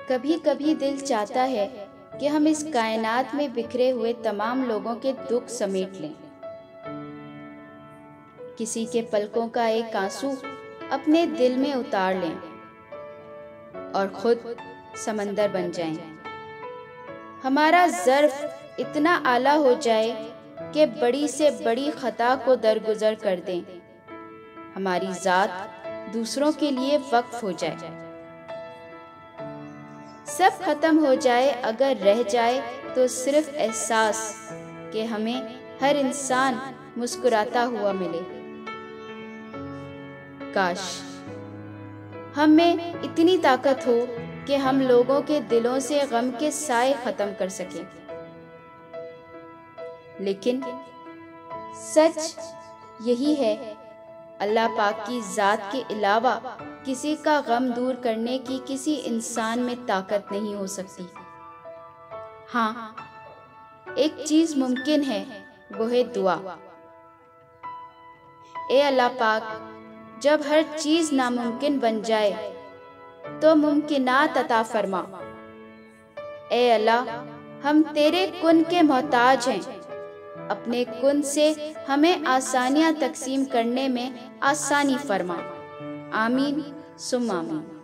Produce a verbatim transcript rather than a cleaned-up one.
कभी कभी दिल चाहता है कि हम इस कायनात में बिखरे हुए तमाम लोगों के दुख समेट लें, किसी के पलकों का एक आंसू अपने दिल में उतार लें और खुद समंदर बन जाएं। हमारा ज़र्फ इतना आला हो जाए कि बड़ी से बड़ी खता को दरगुजर कर दें, हमारी ज़ात दूसरों के लिए वक्फ हो जाए। सब खत्म हो जाए, अगर रह जाए तो सिर्फ एहसास कि हमें हर इंसान मुस्कुराता हुआ मिले। काश हम में इतनी ताकत हो कि हम लोगों के दिलों से गम के साए खत्म कर सकें, लेकिन सच यही है, अल्लाह पाक की ज़ात के अलावा किसी का गम दूर करने की किसी इंसान में ताकत नहीं हो सकती। हाँ, एक चीज़ मुमकिन है, वो है दुआ। ए अल्लाह पाक, जब हर चीज़ नामुमकिन बन जाए तो मुमकिनात अता फरमा। ए अल्लाह, हम तेरे कुन के मोहताज हैं, अपने कुन से हमें आसानियां तकसीम करने में आसानी फरमा। आमीन सुम्मा आमीन।